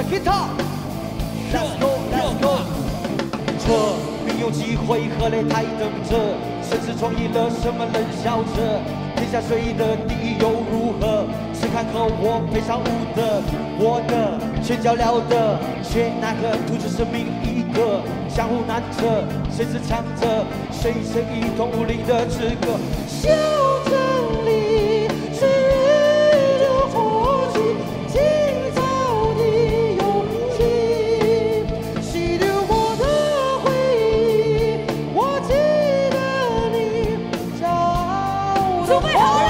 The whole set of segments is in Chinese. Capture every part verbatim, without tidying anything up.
guitar，Let's go，Let's go。这并有机会何来太等着？甚至创意了什么冷笑着？天下谁的第一又如何？是看和我配上舞的，我的拳脚撩的，却奈何突出生命一个，相互难着，谁是强者？谁是一统武林的资格？修真理是日的火炬，今朝的勇气，洗涤我的回忆，我记得你骄傲的火。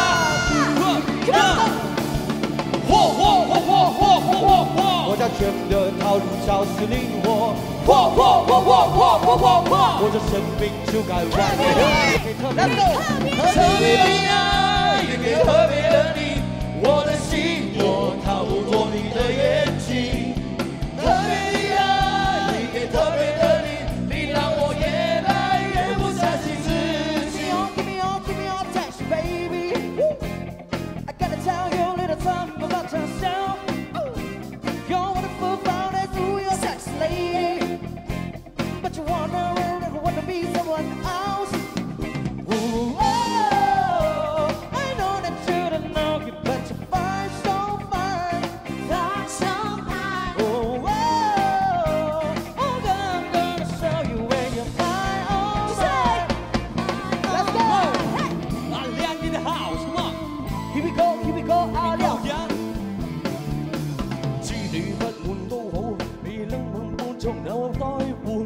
我将全部的套路招式灵活，破破破破破破破破，我这生命就该完美。特别的爱，也给特别的你，我的心我逃不过你的眼睛。特别的爱，也给特别的你，你让我越来越不相信自己。Give me all, give me all attention, baby. I gotta tell you a little something about yourself. But you wanna, never wanna be someone else. Ooh, oh, I know that you don't know you, but you find so fine, find so fine. Oh, oh, oh, girl, I'm gonna show you where you find all right. Let's go. Hey, Liang in the house, come on. Here we go, here we go, 阿亮。知你不滿都好，你能問半足有待換。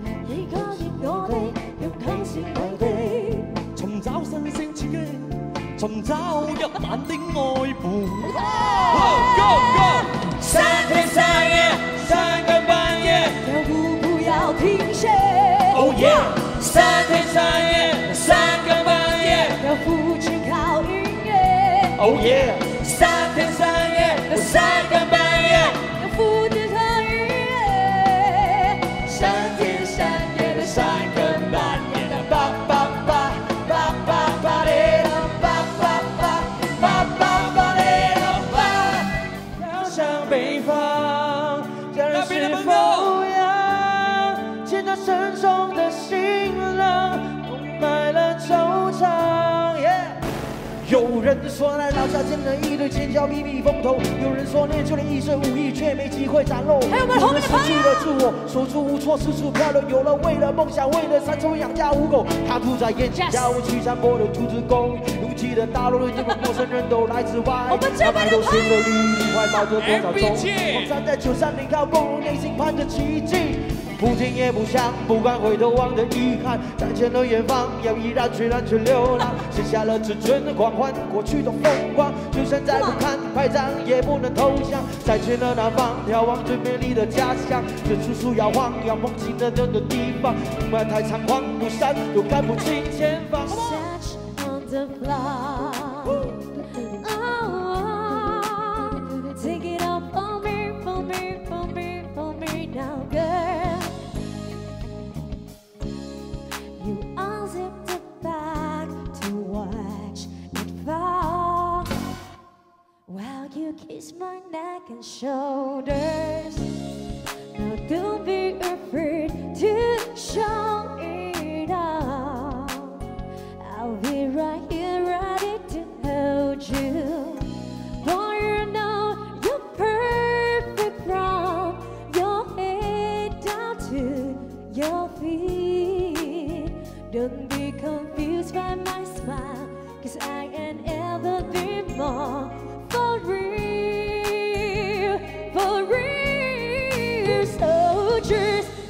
尋找新鮮刺激，尋找一晚的愛伴。Go go！ 三天三夜，三更半夜，跳舞不要停歇。Oh yeah！ 三天三夜，三更半夜，要付出靠音樂。Oh yeah！ 三天三夜，三更半夜，要付出靠音樂。三天三夜的三更半夜。 沉重的行囊，弄买了惆怅。有人说来老家见了一对尖叫秘密风头，有人说练就了一身武艺，却没机会展露。还有我们后面的朋友，失去了自我，手足无措，四处漂流。有了为了梦想，为了山川养家糊口，他住在眼前，家务去山坡的兔子宫。拥挤的大陆，这个陌生人都来自外。我们这边的朋友，你怀抱着多少种？我站在九三零靠，不如内心盼着奇迹。 不听也不想，不敢回头望的遗憾，再见了远方，要依然去然去流浪，卸下了自尊的狂欢，过去的风光，就算再不堪拍掌也不能投降，再见了南方，眺望最美丽的家乡，这处处摇晃，要梦境的人的地方，雾霾太猖狂，不闪又看不清前方。Take it up for me, for me, for me, for me now, girl. While you kiss my neck and shoulders, now don't be afraid to show it all. I'll be right here, ready to hold you. Boy, you know you're perfect from your head down to your feet. Don't be confused by my smile, 'cause I ain't ever been more. For real, for real, so just